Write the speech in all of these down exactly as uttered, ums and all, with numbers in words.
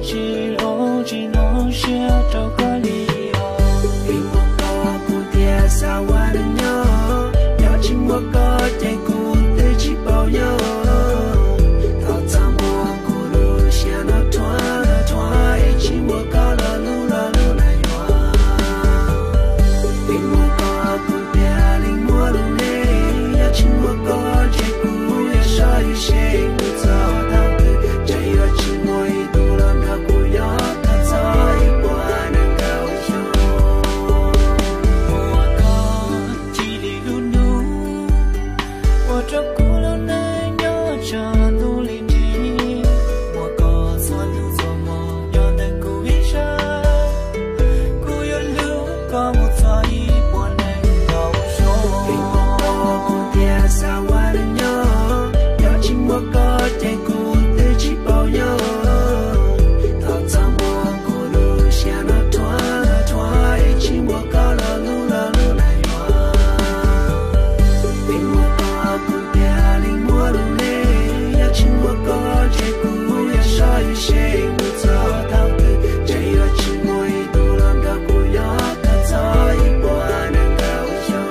chỉ lo chỉ nó sẽ đâu có lý vì một có cụ thể sao qua đến nhau nhỏ chỉ một có chạy cụ thể chỉ bao nhiêu thao tham mua cụ lu sẽ nó thoa nó thoa chỉ một có là lu là lu này hoa vì một có cụ thể linh mua đồ này nhỏ chỉ một có chạy cụ thể sao yêu sẽ người ta thao tự chạy ở chỉ mỗi tu làm đã cụ nhỏ thật sao yêu qua nàng cao yo mua có chỉ đi luôn nu mua cho cụ lâu nay nhớ cho tu linh đi mua có xóa lưu gió mò cho nàng cụ biết sao cụ yêu lưu có một gió ý buồn nàng cao yo vì một có cụ thể sao qua đến nhớ nhỏ chỉ mua có chạy cụ thể chỉ bao nhiêu thao tham mua cụ lu sẽ nó thoa nó thoa chỉ mua có là lu là lu này hoa vì một có cụ thể linh mua đồ này nhỏ chỉ mua có chạy cụ thể sao yêu sẽ người ta thao tự chạy ở chỉ mỗi tu làm đã cụ nhỏ thật sao yêu qua nàng cao yo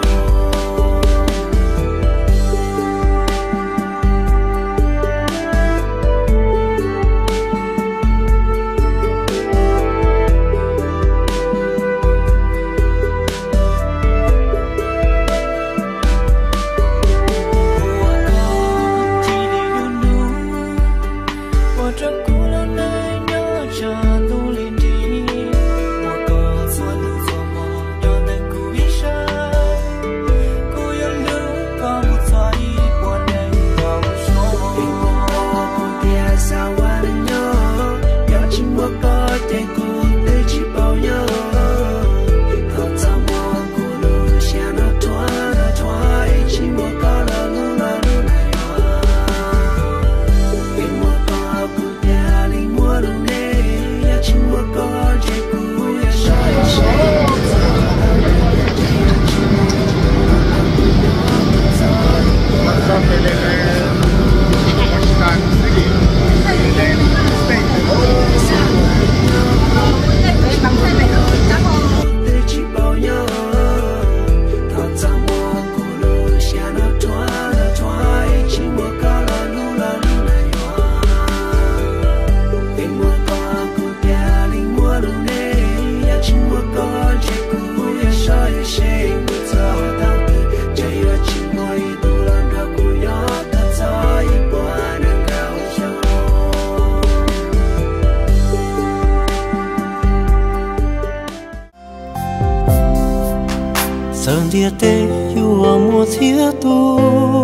sơn địa tê yêu mua thiết tu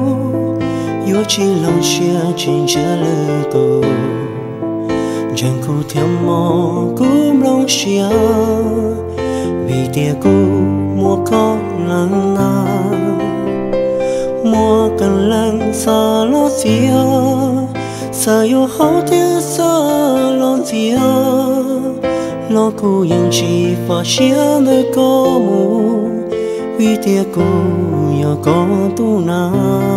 yêu chỉ lòng chia trên chia lư tu chẳng cụ thêm mò cũng lòng chia vì tia cụ mua có lần na mua cần lần xa lo chia xa yêu hậu tia xa lo chia lo cụ yên chỉ và chia nơi có mù vì tia cô nhỏ có tu na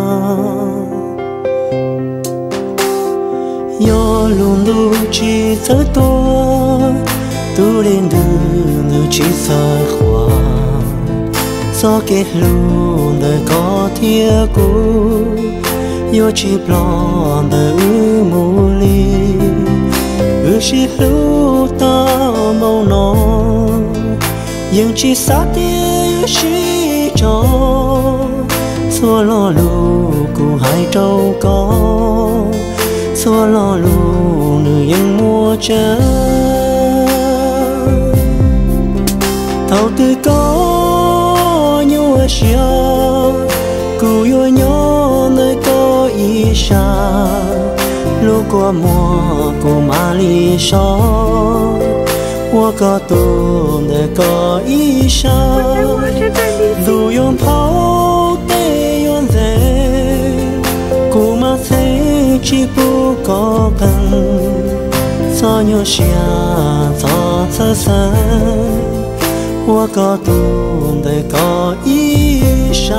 yo luôn luôn chỉ tới tôi tu lên đường người chỉ sai khoa do kết luôn đời có tia cô yo chỉ lo đời mù li ư chỉ lưu ta màu non nhưng chỉ sát tia chỉ cho xua lo lu cụ hai trâu có xua lo lu nữยังmua chớ thầu tư có nhua xia cụ yêu nhớ nơi có ý xa lu qua mùa cụ mà li so我个肚内个医生，路用跑得用人，姑妈才只不过跟，早有下早出生，我个肚内个医生。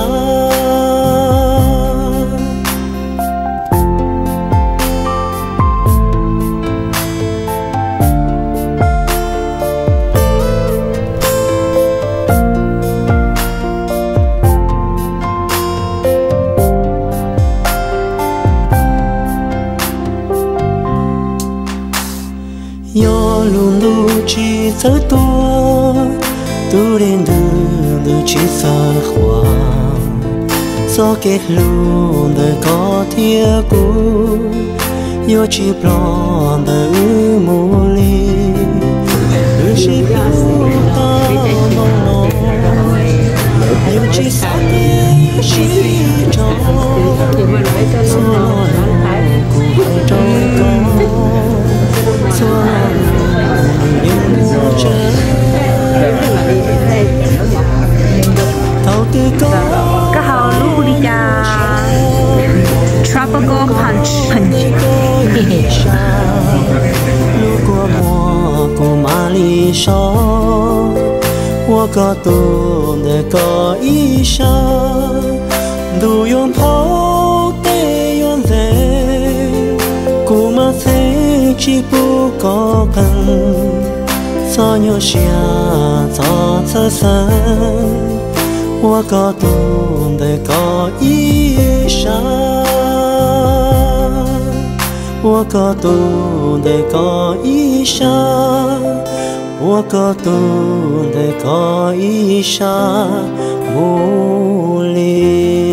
yo luôn lu chỉ sơ tua tu đến đường lu chỉ sơ khoa so kết luôn đời có thiê cũ yo chỉ plon đời mù li lu chỉ lu ta mong mong yo chỉ sao thế chỉ cho so cũng phải trôi con so những mùa trời thâu tư có cái hào lu đi cha tropical punch punch lu của mùa của Mali so我个都的个一生，都用跑得用人，古马才只不过碰，所有下早出生，我个都的个一生，我个都的个一生。我个肚的个一沙无力。